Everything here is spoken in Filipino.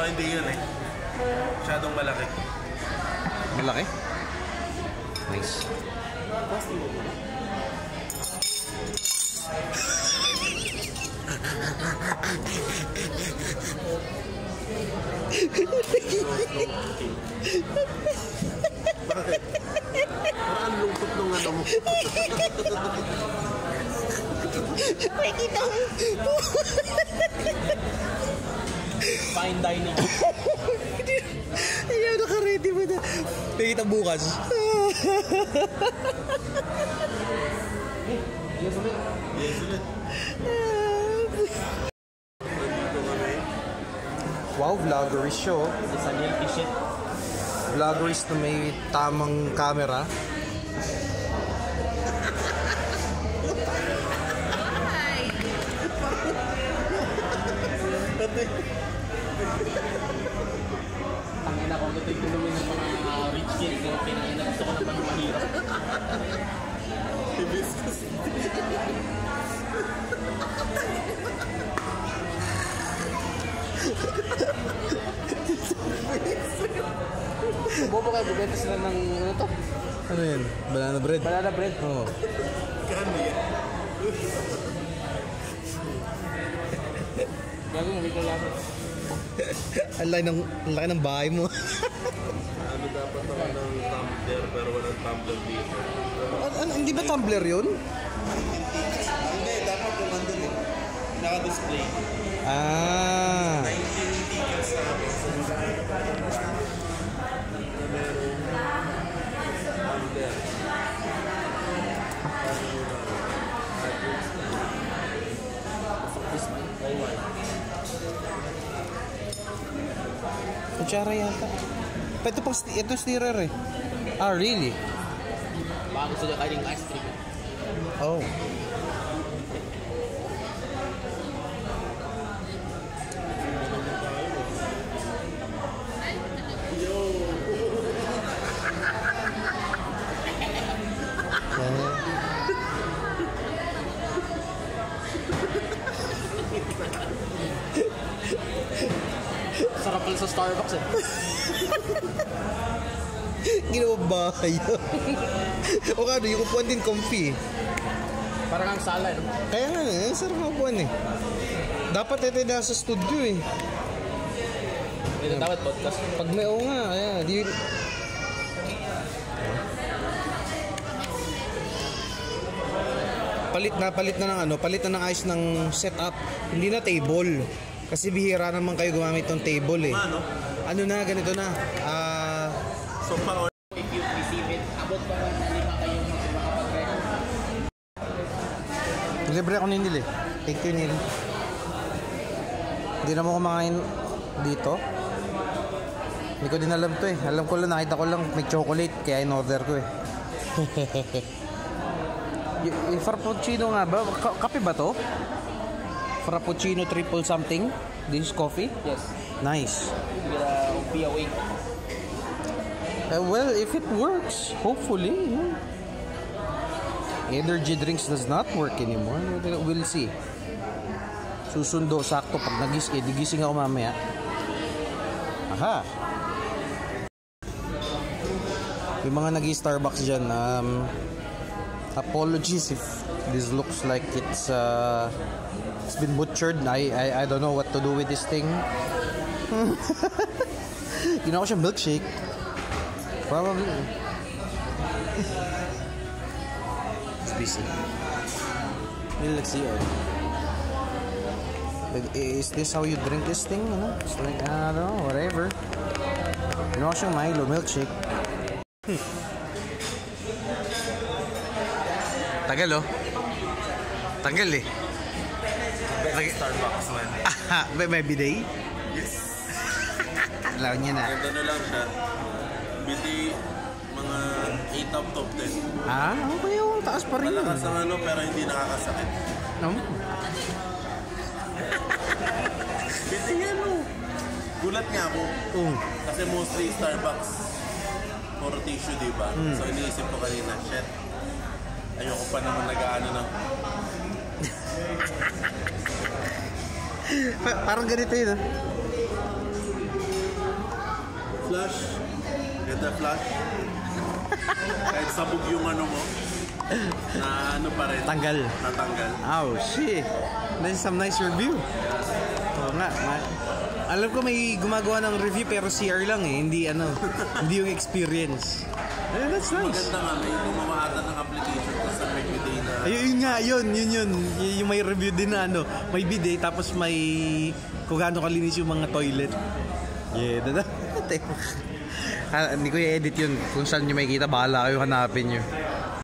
hindi yun eh. Masyadong malaki. Malaki? Nice. Bakit? Parang lungkot nung ano mo. Nakikita mo. Fine dining. Ayaw, naka-ready mo na. Nakikita bukas. Yes ulit. Yes ulit. Nandito kami. Wow, vloggerist show. Isa niya t-shirt. Vloggerist na may tamang camera. Tangina ko, ito yung tulungin ng mga rich kids. Pinangina, gusto ko naman mahirap. Hibiscus. Bobo kayo, bibenta sila ng ano to? Ano yun? Banana bread? Banana bread. Oo. Kano yan? Gago, nabigyan lang. Ang laki ng bahay mo. Ano dapat ako ng tumbler pero walang tumbler dito? Hindi ba tumbler yun? Hindi, dapat kung andun eh. Naka-display. Ah. 19 tickets na kami. Tumbler. Kutsara yata. Ito stirrer eh. Ah, really? Baka gusto niya kayo ng ice cream. Oh. Sarap pala sa Starbucks eh. Ginawa bahay. O kano, yung upuan din comfy. Parang ang sala, no? Kaya nga, sarap ang upuan eh. Dapat ito nasa studio eh. Ito dapat podcast. Pag may o nga, kaya di... Palit na ng ayos ng setup. Hindi na table. Kasi bihira naman kayo gumamit ng table eh. Ano na, ganito na. So pa If you receive it, abot pa lang na 5 kayo makapag-record. Libre ako ninil eh. Thank you, Nil. Hindi na mo kumakain dito. Hindi ko din alam to eh. Alam ko lang, nakita ko lang may chocolate. Kaya in-order ko eh. Yung Frappuccino nga ba? Kape ba to? Frappuccino triple something? This is coffee? Yes. Nice. Get a be awake. Well, if it works, hopefully. Yeah. Energy drinks does not work anymore. We'll see. Susundo, sakto. Pag nagising ako mamaya. Aha. Yung mga nag-Starbucks dyan, apologies if this looks like it's been butchered. I don't know what to do with this thing. Ginawa ko siyang milkshake. Probably. It's busy. Let's see. Is this how you drink this thing? You know? It's like, I don't know, whatever. Ginawa ko siyang Milo milkshake. Tagal oh. Tagal eh. Starbucks man. May bidet? Yes. Alam niya na. Ganda na lang siya. Bili mga 8 out of 10. Ah, okay yung taas pa rin. Malakas ang ano pero hindi nakakasakit. No? Bili yan oh. Gulat nga ako. Kasi mostly Starbucks for tissue, diba? So iniisip ko kanina, shit. Ayoko pa naman nag-ano ng... Parang ganito yun. Flush. Get the flush. Kahit sabog yung ano mo, na ano pa rin. Tanggal. Natanggal. Oh, shit. That's some nice review. Oo nga. Alam ko may gumagawa ng review pero CR lang eh. Hindi ano, hindi yung experience. That's nice. Maganda nga, may gumawa ata ng application ko sa may bidet na... Ayun nga, yun. Yung may review din na ano, may bidet tapos may kung gaano kalinis yung mga toilet. Yeah, hindi ko i-edit yun. Kung saan nyo makikita, bahala kayo hanapin nyo.